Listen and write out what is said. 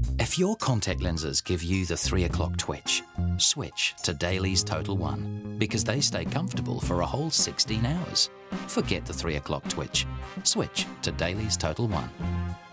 If your contact lenses give you the 3 o'clock twitch, switch to Dailies Total1 because they stay comfortable for a whole 16 hours. Forget the 3 o'clock twitch. Switch to Dailies Total1.